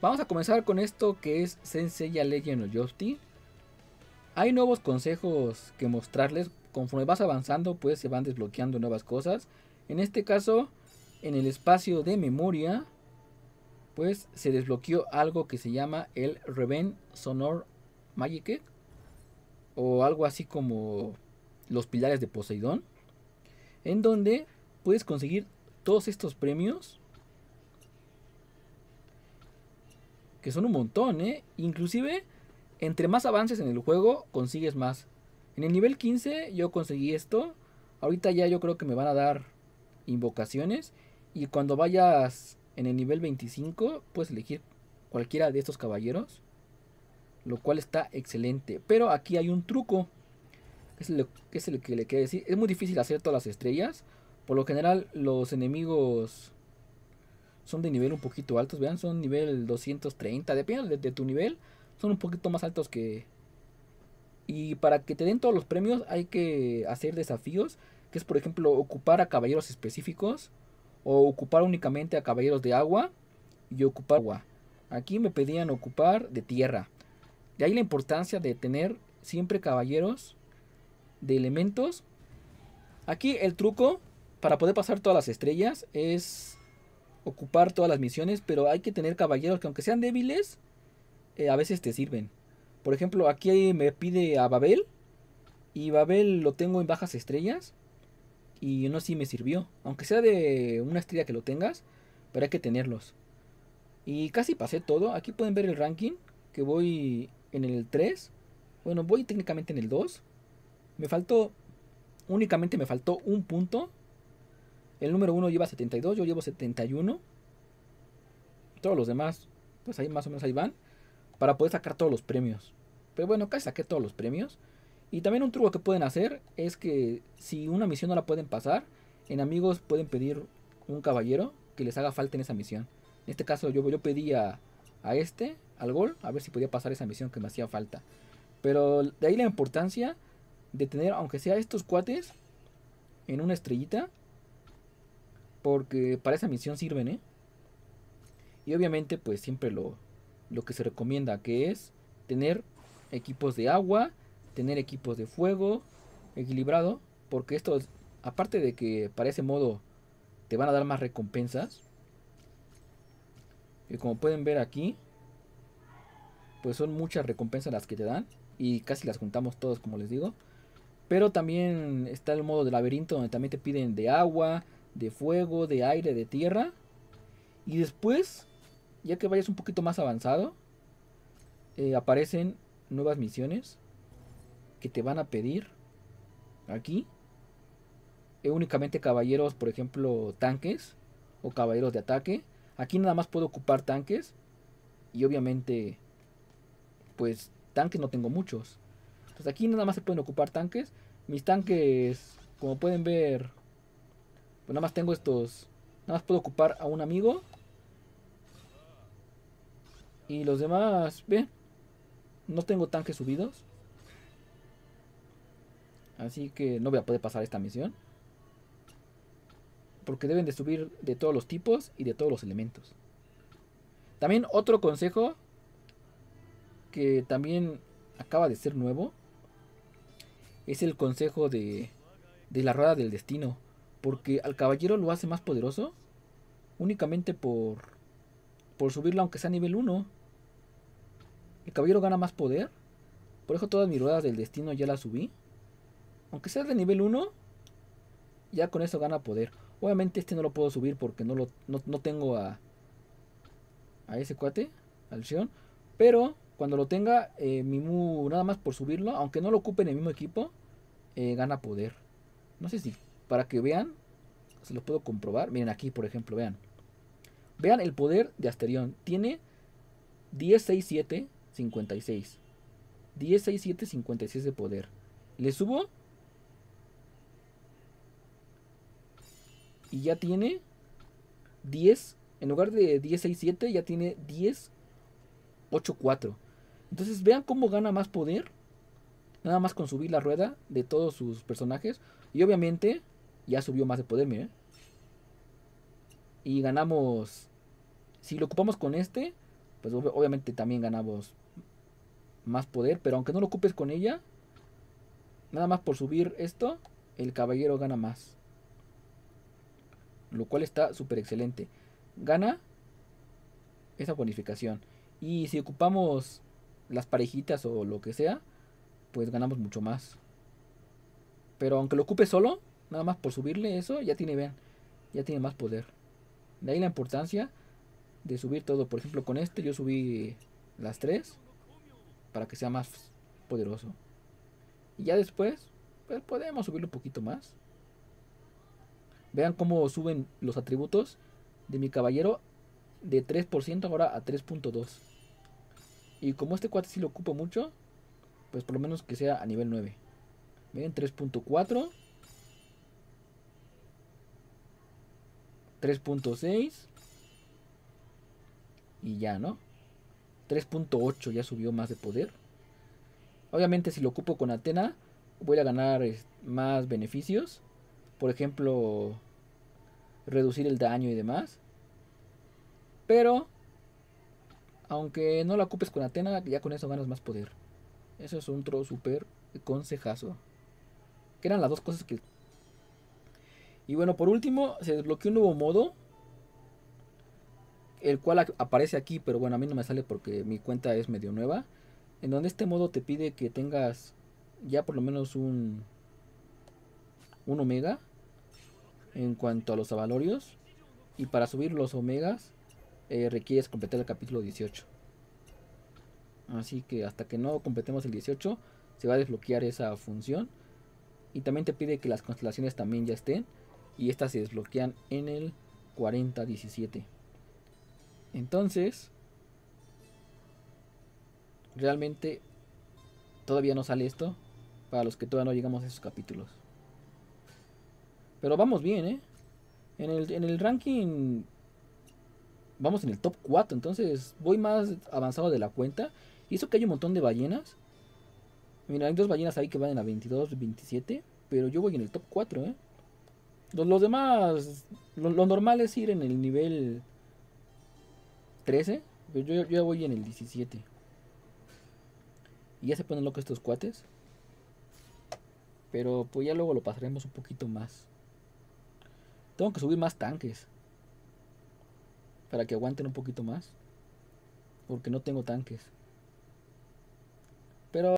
Vamos a comenzar con esto que es Saint Seiya Legend of Yusti. Hay nuevos consejos que mostrarles. Conforme vas avanzando, pues se van desbloqueando nuevas cosas. En este caso, en el espacio de memoria, pues se desbloqueó algo que se llama el Reven Sonor Magic, o algo así como los pilares de Poseidón, en donde puedes conseguir todos estos premios, que son un montón, inclusive entre más avances en el juego consigues más. En el nivel 15 yo conseguí esto. Ahorita ya yo creo que me van a dar invocaciones, y cuando vayas en el nivel 25 puedes elegir cualquiera de estos caballeros, lo cual está excelente. Pero aquí hay un truco, que es el que le quiero decir. Es muy difícil hacer todas las estrellas. Por lo general los enemigos son de nivel un poquito altos. Vean, son nivel 230. Depende de tu nivel. Son un poquito más altos que... Y para que te den todos los premios hay que hacer desafíos. Que es, por ejemplo, ocupar a caballeros específicos, o ocupar únicamente a caballeros de agua, y ocupar agua. Aquí me pedían ocupar de tierra. De ahí la importancia de tener siempre caballeros de elementos. Aquí el truco para poder pasar todas las estrellas es ocupar todas las misiones, pero hay que tener caballeros que, aunque sean débiles, a veces te sirven. Por ejemplo, aquí me pide a Babel, y Babel lo tengo en bajas estrellas, y no sí me sirvió, aunque sea de una estrella que lo tengas, pero hay que tenerlos. Y casi pasé todo. Aquí pueden ver el ranking, que voy en el 3. Bueno, voy técnicamente en el 2. Me faltó, únicamente me faltó un punto. El número 1 lleva 72, yo llevo 71. Todos los demás, pues ahí más o menos ahí van, para poder sacar todos los premios. Pero bueno, casi saqué todos los premios. Y también un truco que pueden hacer es que si una misión no la pueden pasar, en amigos pueden pedir un caballero que les haga falta en esa misión. En este caso yo pedí al gol, a ver si podía pasar esa misión que me hacía falta. Pero de ahí la importancia de tener, aunque sea estos cuates, en una estrellita, porque para esa misión sirven, Y obviamente pues siempre lo que se recomienda, que es tener equipos de agua, tener equipos de fuego, equilibrado, porque esto, aparte de que para ese modo te van a dar más recompensas, que como pueden ver aquí, pues son muchas recompensas las que te dan, y casi las juntamos todas, como les digo. Pero también está el modo de laberinto, donde también te piden de agua, de fuego, de aire, de tierra. Y después, ya que vayas un poquito más avanzado, aparecen nuevas misiones que te van a pedir aquí. Únicamente caballeros, por ejemplo, tanques o caballeros de ataque. Aquí nada más puedo ocupar tanques. Y obviamente, pues tanques no tengo muchos. Entonces aquí nada más se pueden ocupar tanques. Mis tanques, como pueden ver, pues nada más tengo estos. Nada más puedo ocupar a un amigo. Y los demás, ve, no tengo tanques subidos. Así que no voy a poder pasar esta misión, porque deben de subir de todos los tipos y de todos los elementos. También otro consejo que también acaba de ser nuevo es el consejo de la rueda del destino. Porque al caballero lo hace más poderoso únicamente por subirlo, aunque sea nivel 1. El caballero gana más poder. Por eso todas mis ruedas del destino ya las subí. Aunque sea de nivel 1, ya con eso gana poder. Obviamente este no lo puedo subir porque no tengo a ese cuate, al Sion. Pero cuando lo tenga, mi Mu, nada más por subirlo, aunque no lo ocupe en el mismo equipo, gana poder. No sé si para que vean, se lo puedo comprobar. Miren aquí, por ejemplo, vean. Vean el poder de Asterion. Tiene 10, 6, 7, 56. 10, 6, 7, 56 de poder. Le subo y ya tiene 10. En lugar de 10, 6, 7, ya tiene 10, 8, 4. Entonces vean cómo gana más poder. Nada más con subir la rueda de todos sus personajes. Y obviamente ya subió más de poder, miren. Y ganamos. Si lo ocupamos con este, pues obviamente también ganamos más poder. Pero aunque no lo ocupes con ella, nada más por subir esto, el caballero gana más. Lo cual está súper excelente. Gana esa bonificación. Y si ocupamos las parejitas o lo que sea, pues ganamos mucho más. Pero aunque lo ocupe solo, nada más por subirle eso, ya tiene, vean, ya tiene más poder. De ahí la importancia de subir todo. Por ejemplo, con este yo subí las 3 para que sea más poderoso. Y ya después, pues podemos subirlo un poquito más. Vean cómo suben los atributos de mi caballero de 3% ahora a 3.2. Y como este cuate sí lo ocupo mucho, pues por lo menos que sea a nivel 9. Ven, 3.4, 3.6 y ya, ¿no? 3.8 ya subió más de poder. Obviamente si lo ocupo con Atena voy a ganar más beneficios. Por ejemplo, reducir el daño y demás. Pero, aunque no lo ocupes con Atena, ya con eso ganas más poder. Eso es otro super consejazo. Que eran las dos cosas que... Y bueno, por último, se desbloqueó un nuevo modo. El cual aparece aquí, pero bueno, a mí no me sale porque mi cuenta es medio nueva. En donde este modo te pide que tengas ya por lo menos un omega en cuanto a los avalorios. Y para subir los omegas requieres completar el capítulo 18. Así que hasta que no completemos el 18 se va a desbloquear esa función. Y también te pide que las constelaciones también ya estén. Y estas se desbloquean en el 4017. Entonces, realmente todavía no sale esto. Para los que todavía no llegamos a esos capítulos. Pero vamos bien, ¿eh? En el ranking vamos en el top 4. Entonces voy más avanzado de la cuenta. Y eso que hay un montón de ballenas. Mira, hay dos ballenas ahí que van en la 22, 27. Pero yo voy en el top 4, ¿eh? Los demás, lo normal es ir en el nivel 13. Pero yo ya voy en el 17. Y ya se ponen locos estos cuates. Pero pues ya luego lo pasaremos un poquito más. Tengo que subir más tanques. Para que aguanten un poquito más. Porque no tengo tanques. Pero